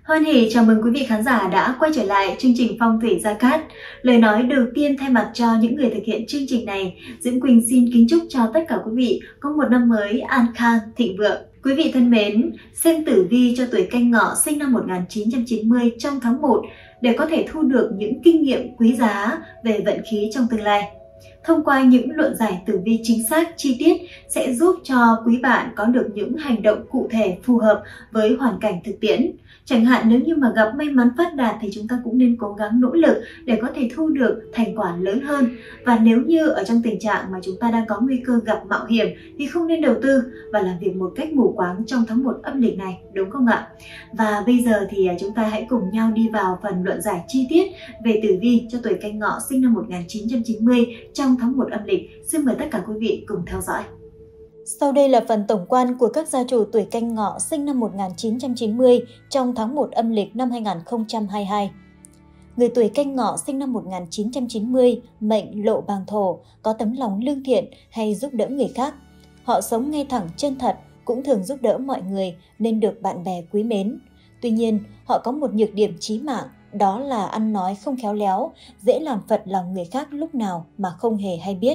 Hoan hỉ chào mừng quý vị khán giả đã quay trở lại chương trình Phong thủy Gia Cát. Lời nói đầu tiên thay mặt cho những người thực hiện chương trình này, Diễm Quỳnh xin kính chúc cho tất cả quý vị có một năm mới an khang, thịnh vượng. Quý vị thân mến, xem tử vi cho tuổi Canh Ngọ sinh năm 1990 trong tháng 1 để có thể thu được những kinh nghiệm quý giá về vận khí trong tương lai. Thông qua những luận giải tử vi chính xác, chi tiết sẽ giúp cho quý bạn có được những hành động cụ thể phù hợp với hoàn cảnh thực tiễn. Chẳng hạn nếu như mà gặp may mắn phát đạt thì chúng ta cũng nên cố gắng nỗ lực để có thể thu được thành quả lớn hơn. Và nếu như ở trong tình trạng mà chúng ta đang có nguy cơ gặp mạo hiểm thì không nên đầu tư và làm việc một cách mù quáng trong tháng 1 âm lịch này, đúng không ạ? Và bây giờ thì chúng ta hãy cùng nhau đi vào phần luận giải chi tiết về tử vi cho tuổi Canh Ngọ sinh năm 1990 trong tháng 1 âm lịch. Xin mời tất cả quý vị cùng theo dõi. Sau đây là phần tổng quan của các gia chủ tuổi Canh Ngọ sinh năm 1990 trong tháng 1 âm lịch năm 2022. Người tuổi Canh Ngọ sinh năm 1990, mệnh Lộ Bàng Thổ, có tấm lòng lương thiện hay giúp đỡ người khác. Họ sống ngay thẳng chân thật, cũng thường giúp đỡ mọi người nên được bạn bè quý mến. Tuy nhiên, họ có một nhược điểm chí mạng, đó là ăn nói không khéo léo, dễ làm phật lòng người khác lúc nào mà không hề hay biết.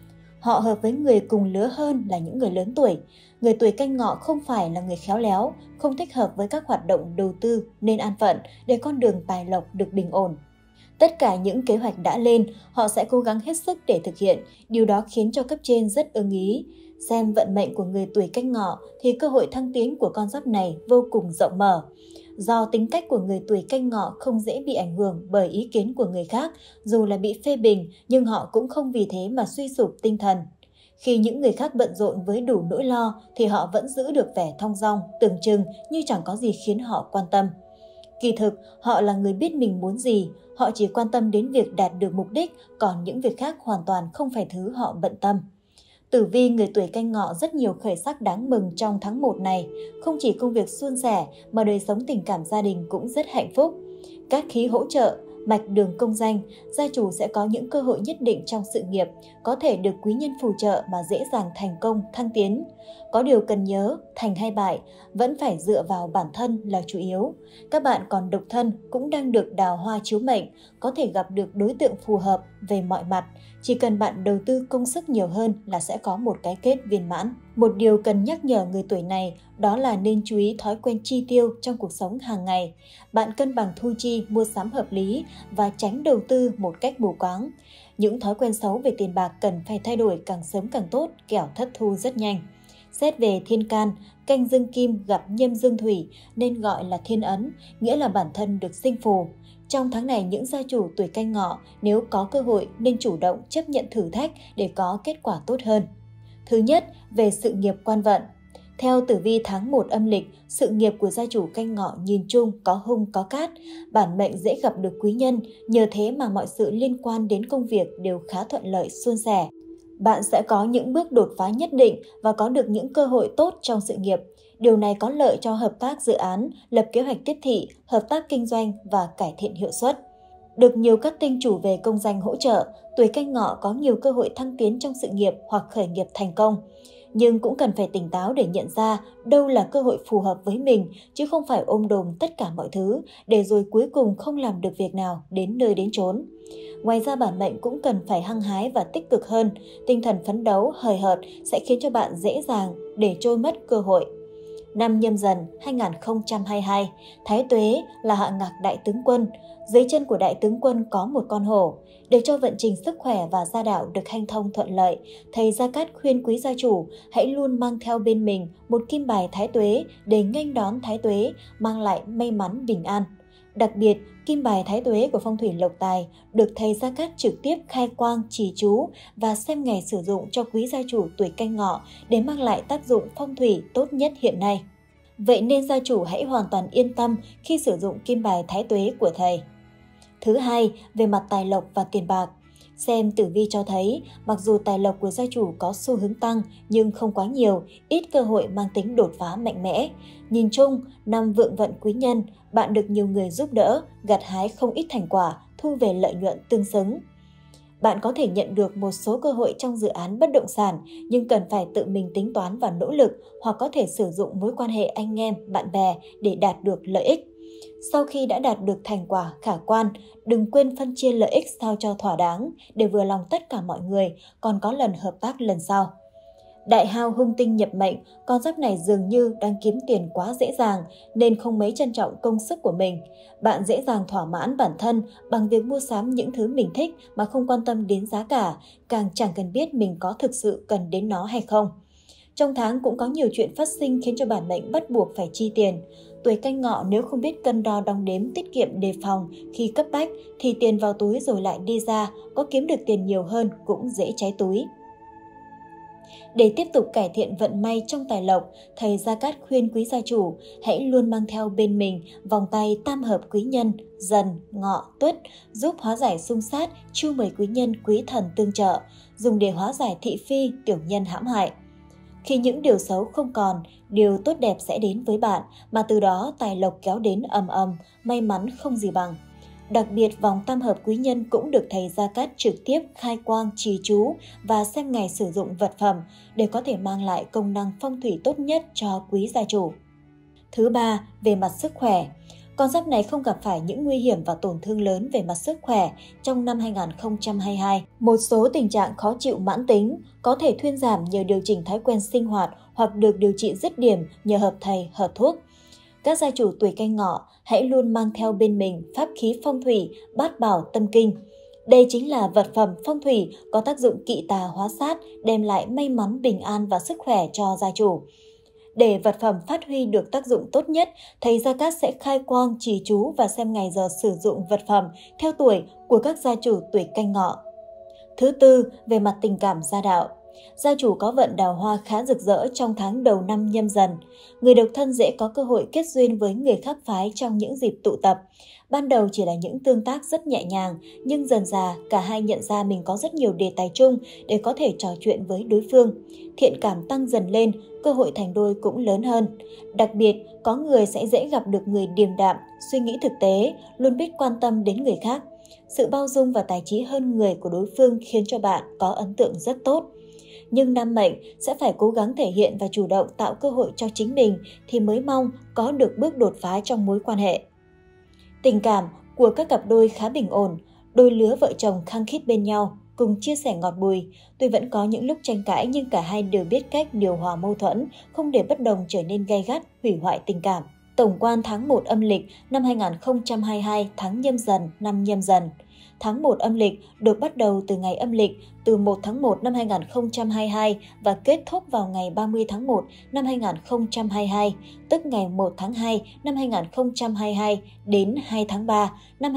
Họ hợp với người cùng lứa hơn là những người lớn tuổi. Người tuổi Canh Ngọ không phải là người khéo léo, không thích hợp với các hoạt động đầu tư nên an phận để con đường tài lộc được bình ổn. Tất cả những kế hoạch đã lên, họ sẽ cố gắng hết sức để thực hiện, điều đó khiến cho cấp trên rất ưng ý. Xem vận mệnh của người tuổi Canh Ngọ thì cơ hội thăng tiến của con giáp này vô cùng rộng mở. Do tính cách của người tuổi Canh Ngọ không dễ bị ảnh hưởng bởi ý kiến của người khác, dù là bị phê bình nhưng họ cũng không vì thế mà suy sụp tinh thần. Khi những người khác bận rộn với đủ nỗi lo thì họ vẫn giữ được vẻ thong dong, tưởng chừng như chẳng có gì khiến họ quan tâm. Kỳ thực, họ là người biết mình muốn gì, họ chỉ quan tâm đến việc đạt được mục đích, còn những việc khác hoàn toàn không phải thứ họ bận tâm. Tử vi người tuổi Canh Ngọ rất nhiều khởi sắc đáng mừng trong tháng 1 này. Không chỉ công việc suôn sẻ mà đời sống tình cảm gia đình cũng rất hạnh phúc. Các khí hỗ trợ, mạch đường công danh, gia chủ sẽ có những cơ hội nhất định trong sự nghiệp, có thể được quý nhân phù trợ mà dễ dàng thành công, thăng tiến. Có điều cần nhớ, thành hay bại, vẫn phải dựa vào bản thân là chủ yếu. Các bạn còn độc thân cũng đang được đào hoa chiếu mệnh, có thể gặp được đối tượng phù hợp về mọi mặt. Chỉ cần bạn đầu tư công sức nhiều hơn là sẽ có một cái kết viên mãn. Một điều cần nhắc nhở người tuổi này đó là nên chú ý thói quen chi tiêu trong cuộc sống hàng ngày. Bạn cân bằng thu chi, mua sắm hợp lý và tránh đầu tư một cách mù quáng. Những thói quen xấu về tiền bạc cần phải thay đổi càng sớm càng tốt, kẻo thất thu rất nhanh. Xét về thiên can, canh dương kim gặp nhâm dương thủy nên gọi là thiên ấn, nghĩa là bản thân được sinh phù. Trong tháng này, những gia chủ tuổi Canh Ngọ nếu có cơ hội nên chủ động chấp nhận thử thách để có kết quả tốt hơn. Thứ nhất, về sự nghiệp quan vận. Theo tử vi tháng 1 âm lịch, sự nghiệp của gia chủ Canh Ngọ nhìn chung có hung có cát, bản mệnh dễ gặp được quý nhân, nhờ thế mà mọi sự liên quan đến công việc đều khá thuận lợi suôn sẻ. Bạn sẽ có những bước đột phá nhất định và có được những cơ hội tốt trong sự nghiệp. Điều này có lợi cho hợp tác dự án, lập kế hoạch tiếp thị, hợp tác kinh doanh và cải thiện hiệu suất. Được nhiều các tinh chủ về công danh hỗ trợ, tuổi Canh Ngọ có nhiều cơ hội thăng tiến trong sự nghiệp hoặc khởi nghiệp thành công. Nhưng cũng cần phải tỉnh táo để nhận ra đâu là cơ hội phù hợp với mình, chứ không phải ôm đồm tất cả mọi thứ, để rồi cuối cùng không làm được việc nào đến nơi đến chốn. Ngoài ra bản mệnh cũng cần phải hăng hái và tích cực hơn, tinh thần phấn đấu, hời hợt sẽ khiến cho bạn dễ dàng để trôi mất cơ hội. Năm Nhâm Dần 2022, Thái Tuế là hạ ngạc đại tướng quân. Dưới chân của đại tướng quân có một con hổ. Để cho vận trình sức khỏe và gia đạo được hanh thông thuận lợi, thầy Gia Cát khuyên quý gia chủ hãy luôn mang theo bên mình một kim bài Thái Tuế để nghênh đón Thái Tuế, mang lại may mắn bình an. Đặc biệt, kim bài Thái Tuế của phong thủy lộc tài được thầy Gia Cát trực tiếp khai quang trì chú và xem ngày sử dụng cho quý gia chủ tuổi Canh Ngọ để mang lại tác dụng phong thủy tốt nhất hiện nay. Vậy nên gia chủ hãy hoàn toàn yên tâm khi sử dụng kim bài Thái Tuế của thầy. Thứ hai, về mặt tài lộc và tiền bạc. Xem tử vi cho thấy, mặc dù tài lộc của gia chủ có xu hướng tăng nhưng không quá nhiều, ít cơ hội mang tính đột phá mạnh mẽ. Nhìn chung, năm vượng vận quý nhân, bạn được nhiều người giúp đỡ, gặt hái không ít thành quả, thu về lợi nhuận tương xứng. Bạn có thể nhận được một số cơ hội trong dự án bất động sản nhưng cần phải tự mình tính toán và nỗ lực, hoặc có thể sử dụng mối quan hệ anh em, bạn bè để đạt được lợi ích. Sau khi đã đạt được thành quả khả quan, đừng quên phân chia lợi ích sao cho thỏa đáng để vừa lòng tất cả mọi người, còn có lần hợp tác lần sau. Đại hao hung tinh nhập mệnh, con giáp này dường như đang kiếm tiền quá dễ dàng nên không mấy trân trọng công sức của mình. Bạn dễ dàng thỏa mãn bản thân bằng việc mua sắm những thứ mình thích mà không quan tâm đến giá cả, càng chẳng cần biết mình có thực sự cần đến nó hay không. Trong tháng cũng có nhiều chuyện phát sinh khiến cho bản mệnh bắt buộc phải chi tiền. Tuổi Canh Ngọ nếu không biết cân đo đong đếm, tiết kiệm đề phòng khi cấp bách thì tiền vào túi rồi lại đi ra, có kiếm được tiền nhiều hơn cũng dễ cháy túi. Để tiếp tục cải thiện vận may trong tài lộc, thầy Gia Cát khuyên quý gia chủ hãy luôn mang theo bên mình vòng tay tam hợp quý nhân, Dần, Ngọ, Tuất, giúp hóa giải xung sát, chiêu mời quý nhân, quý thần tương trợ, dùng để hóa giải thị phi, tiểu nhân hãm hại. Khi những điều xấu không còn, điều tốt đẹp sẽ đến với bạn, mà từ đó tài lộc kéo đến ầm ầm, may mắn không gì bằng. Đặc biệt vòng tam hợp quý nhân cũng được thầy Gia Cát trực tiếp khai quang trì chú và xem ngày sử dụng vật phẩm để có thể mang lại công năng phong thủy tốt nhất cho quý gia chủ. Thứ ba, về mặt sức khỏe. Con giáp này không gặp phải những nguy hiểm và tổn thương lớn về mặt sức khỏe trong năm 2022. Một số tình trạng khó chịu mãn tính có thể thuyên giảm nhờ điều chỉnh thói quen sinh hoạt hoặc được điều trị dứt điểm nhờ hợp thầy, hợp thuốc. Các gia chủ tuổi Canh Ngọ hãy luôn mang theo bên mình pháp khí phong thủy Bát Bảo Tâm Kinh. Đây chính là vật phẩm phong thủy có tác dụng kỵ tà hóa sát, đem lại may mắn, bình an và sức khỏe cho gia chủ. Để vật phẩm phát huy được tác dụng tốt nhất, thầy Gia Cát sẽ khai quang trì chú và xem ngày giờ sử dụng vật phẩm theo tuổi của các gia chủ tuổi Canh Ngọ. Thứ tư, về mặt tình cảm gia đạo. Gia chủ có vận đào hoa khá rực rỡ trong tháng đầu năm Nhâm Dần. Người độc thân dễ có cơ hội kết duyên với người khác phái trong những dịp tụ tập. Ban đầu chỉ là những tương tác rất nhẹ nhàng, nhưng dần dà cả hai nhận ra mình có rất nhiều đề tài chung để có thể trò chuyện với đối phương. Thiện cảm tăng dần lên, cơ hội thành đôi cũng lớn hơn. Đặc biệt, có người sẽ dễ gặp được người điềm đạm, suy nghĩ thực tế, luôn biết quan tâm đến người khác. Sự bao dung và tài trí hơn người của đối phương khiến cho bạn có ấn tượng rất tốt. Nhưng nam mệnh sẽ phải cố gắng thể hiện và chủ động tạo cơ hội cho chính mình thì mới mong có được bước đột phá trong mối quan hệ. Tình cảm của các cặp đôi khá bình ổn, đôi lứa vợ chồng khăng khít bên nhau, cùng chia sẻ ngọt bùi. Tuy vẫn có những lúc tranh cãi nhưng cả hai đều biết cách điều hòa mâu thuẫn, không để bất đồng trở nên gay gắt, hủy hoại tình cảm. Tổng quan tháng 1 âm lịch năm 2022, tháng Nhâm Dần, năm Nhâm Dần. Tháng 1 âm lịch được bắt đầu từ ngày âm lịch từ 1 tháng 1 năm 2022 và kết thúc vào ngày 30 tháng 1 năm 2022, tức ngày 1 tháng 2 năm 2022 đến 2 tháng 3 năm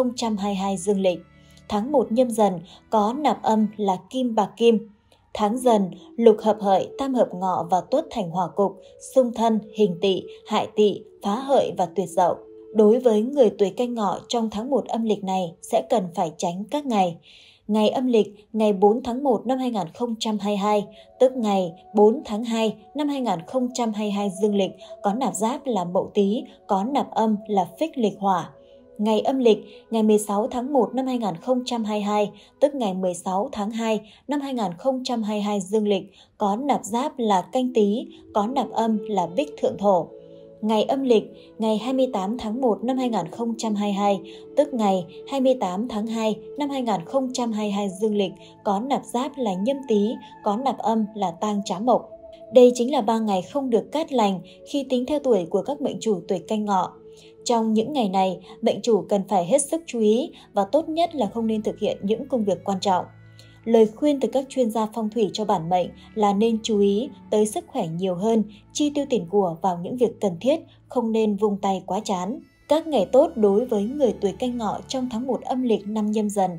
2022 dương lịch. Tháng 1 Nhâm Dần có nạp âm là Kim Bạc Kim. Tháng Dần, lục hợp hợi, tam hợp Ngọ và Tuất thành hỏa cục, xung thân, hình tỵ, hại tỵ, phá hợi và tuyệt dậu. Đối với người tuổi Canh Ngọ trong tháng 1 âm lịch này sẽ cần phải tránh các ngày. Ngày âm lịch ngày 4 tháng 1 năm 2022, tức ngày 4 tháng 2 năm 2022 dương lịch có nạp giáp là Mậu Tý, có nạp âm là Phích lịch hỏa. Ngày âm lịch ngày 16 tháng 1 năm 2022, tức ngày 16 tháng 2 năm 2022 dương lịch có nạp giáp là Canh Tý, có nạp âm là Bích thượng thổ. Ngày âm lịch ngày 28 tháng 1 năm 2022, tức ngày 28 tháng 2 năm 2022 dương lịch có nạp giáp là Nhâm Tý, có nạp âm là Tang Trá Mộc. Đây chính là 3 ngày không được cát lành khi tính theo tuổi của các mệnh chủ tuổi Canh Ngọ. Trong những ngày này, mệnh chủ cần phải hết sức chú ý và tốt nhất là không nên thực hiện những công việc quan trọng. Lời khuyên từ các chuyên gia phong thủy cho bản mệnh là nên chú ý tới sức khỏe nhiều hơn, chi tiêu tiền của vào những việc cần thiết, không nên vung tay quá chán. Các ngày tốt đối với người tuổi Canh Ngọ trong tháng 1 âm lịch năm Nhâm Dần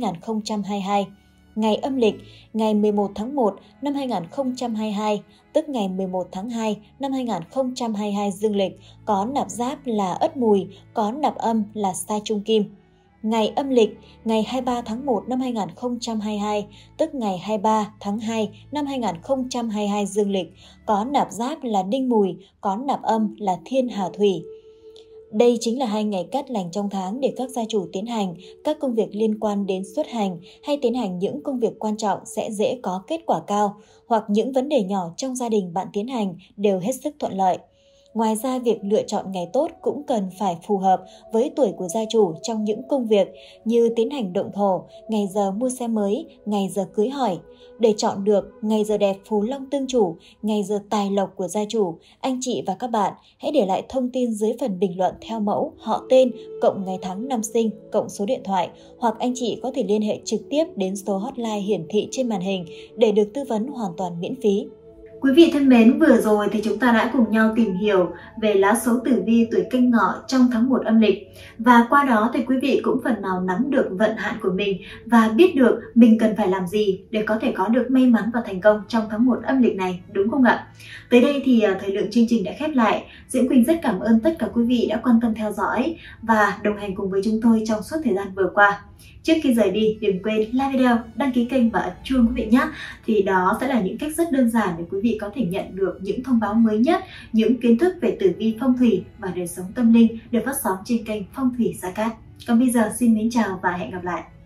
2022. Ngày âm lịch ngày 11 tháng 1 năm 2022, tức ngày 11 tháng 2 năm 2022 dương lịch có nạp giáp là Ất Mùi, có nạp âm là Sa Trung Kim. Ngày âm lịch ngày 23 tháng 1 năm 2022, tức ngày 23 tháng 2 năm 2022 dương lịch có nạp giáp là Đinh Mùi, có nạp âm là Thiên Hà Thủy. Đây chính là 2 ngày cát lành trong tháng để các gia chủ tiến hành các công việc liên quan đến xuất hành hay tiến hành những công việc quan trọng sẽ dễ có kết quả cao, hoặc những vấn đề nhỏ trong gia đình bạn tiến hành đều hết sức thuận lợi. Ngoài ra, việc lựa chọn ngày tốt cũng cần phải phù hợp với tuổi của gia chủ trong những công việc như tiến hành động thổ, ngày giờ mua xe mới, ngày giờ cưới hỏi. Để chọn được ngày giờ đẹp phù long tương chủ, ngày giờ tài lộc của gia chủ, anh chị và các bạn hãy để lại thông tin dưới phần bình luận theo mẫu họ tên, cộng ngày tháng năm sinh, cộng số điện thoại, hoặc anh chị có thể liên hệ trực tiếp đến số hotline hiển thị trên màn hình để được tư vấn hoàn toàn miễn phí. Quý vị thân mến, vừa rồi thì chúng ta đã cùng nhau tìm hiểu về lá số tử vi tuổi Canh Ngọ trong tháng 1 âm lịch. Và qua đó thì quý vị cũng phần nào nắm được vận hạn của mình và biết được mình cần phải làm gì để có thể có được may mắn và thành công trong tháng 1 âm lịch này, đúng không ạ? Tới đây thì thời lượng chương trình đã khép lại. Diễm Quỳnh rất cảm ơn tất cả quý vị đã quan tâm theo dõi và đồng hành cùng với chúng tôi trong suốt thời gian vừa qua. Trước khi rời đi, đừng quên like video, đăng ký kênh và ấn chuông quý vị nhé. Thì đó sẽ là những cách rất đơn giản để quý vị có thể nhận được những thông báo mới nhất, những kiến thức về tử vi phong thủy và đời sống tâm linh được phát sóng trên kênh Phong thủy Gia Cát. Còn bây giờ xin mến chào và hẹn gặp lại.